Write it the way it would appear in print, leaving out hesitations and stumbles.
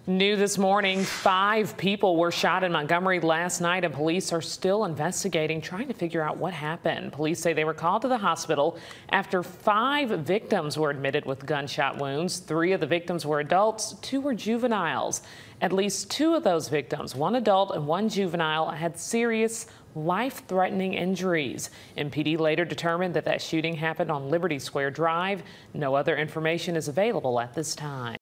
New this morning, 5 people were shot in Montgomery last night, and police are still investigating, trying to figure out what happened. Police say they were called to the hospital after 5 victims were admitted with gunshot wounds. 3 of the victims were adults, 2 were juveniles. At least 2 of those victims, 1 adult and 1 juvenile, had serious life-threatening injuries. MPD later determined that shooting happened on Liberty Square Drive. No other information is available at this time.